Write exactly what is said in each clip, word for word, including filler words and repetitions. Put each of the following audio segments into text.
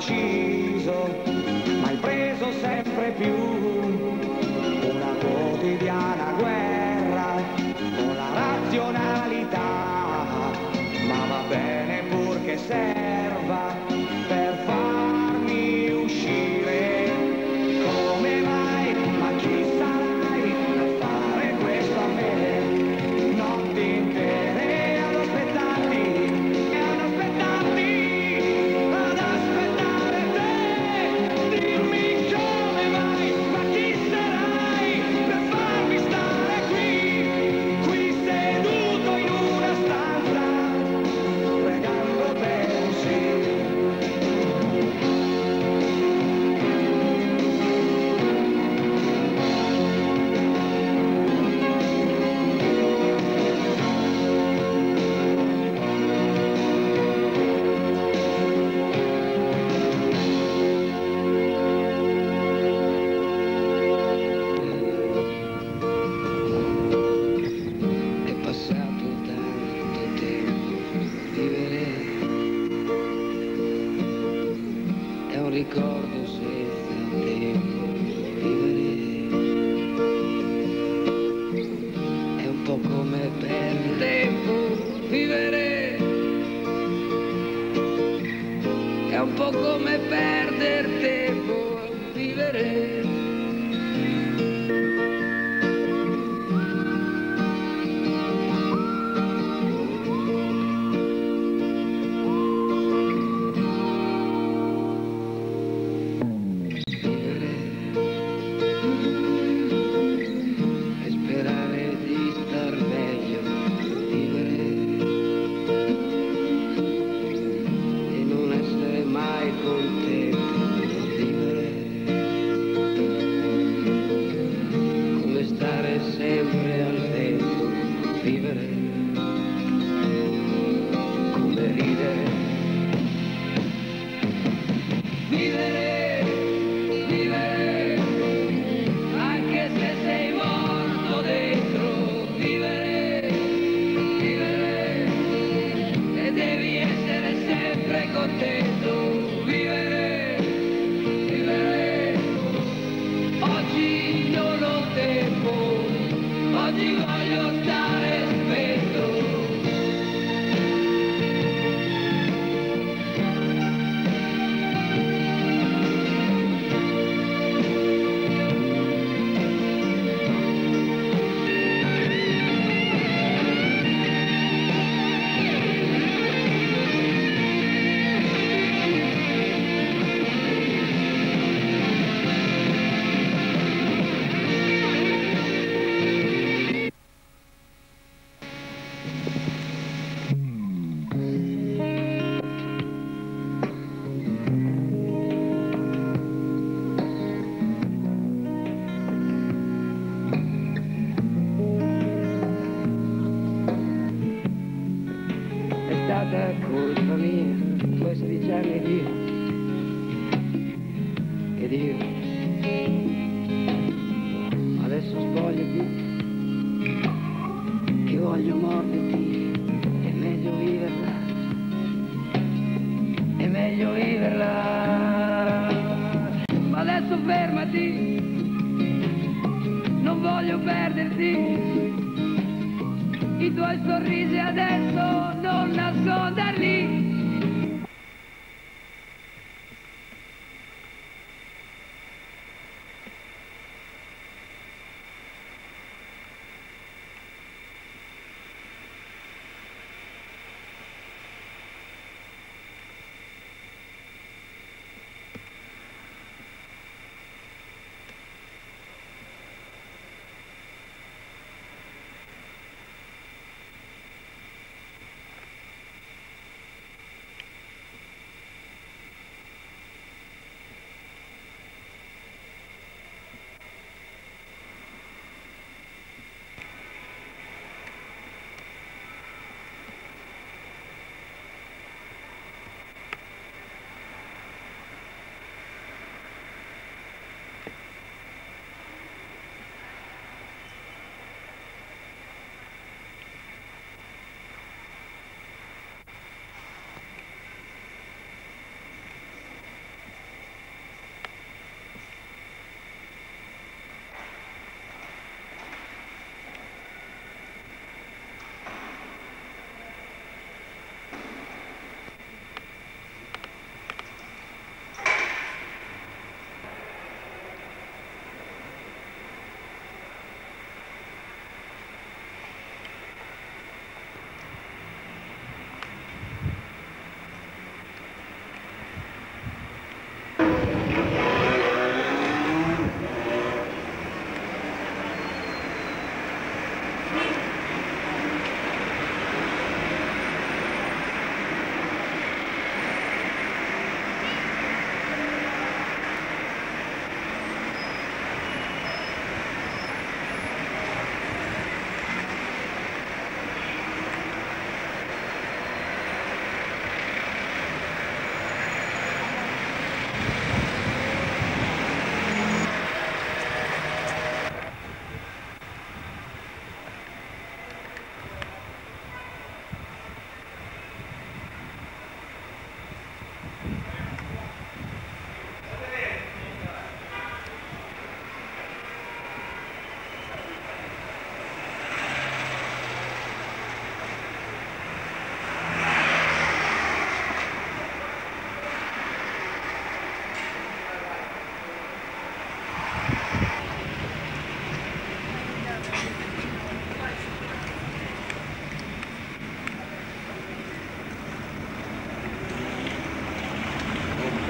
deciso, ma hai preso sempre più una quotidiana guerra con la razionalità, ma va bene purché serva per farmi uscire. Come mai? Ma chi sarai per fare questo a me? Notti intere ad aspettarti e ad aspettarti, ad aspettare te. Dimmi come mai, ma chi sarai per farmi stare qui, qui seduto in una stanza, pregando per un sì. È passato tanto tempo, vivere è un ricordo senza tempo, vivere è un po' come perdere tempo, vivere è un po' come perdere tempo, vivere. E sperare di star meglio, vivere e non essere mai contento, vivere come stare sempre al vento, vivere come ridere, vivere, vivere. Anche se sei morto dentro, vivere, vivere, e devi essere sempre contento, vivere, vivere. Oggi non ho tempo, oggi voglio stare spento. È stata colpa mia questi giorni di ed io adesso spogliati che voglio morderti, è meglio viverla, è meglio viverla, ma adesso fermati, non voglio perderti. I tuoi sorrisi adesso non nasconderli.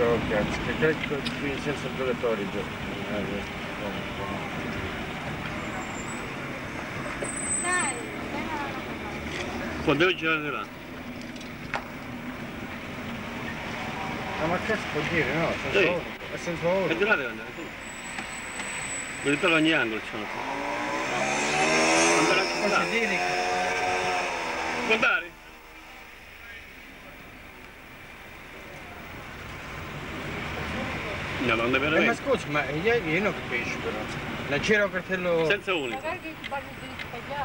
Oh cazzo, che cresco qui senza il giocatore già. Dai, Quando devo girare là? No, ma cazzo può dire, no, senza Sì. oro, è senza oro. E di là deve andare tu. Devi per ogni angolo c'è una cosa. Andare anche Poi là. si dire che... Può andare? No, non deve Eh, ma veramente. scusi, ma io, io non capisco però. La c'era un cartello... Senza unico. magari che ti parli di sbagliato.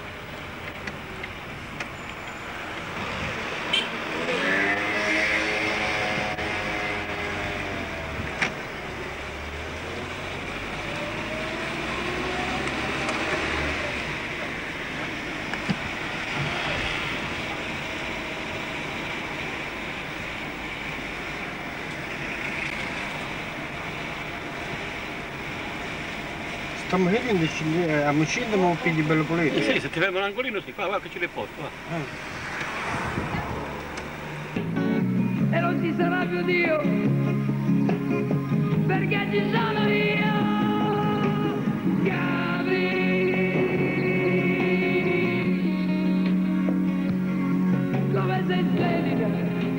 Stiamo chiedendo a Mucino ma un figlio bello pulito. Eh sì, se ti fermo l'angolino si fa, guarda che ce l'hai posto, va. E non ci sarà più Dio, perché ci sono io, Gabri. Come sei splendida,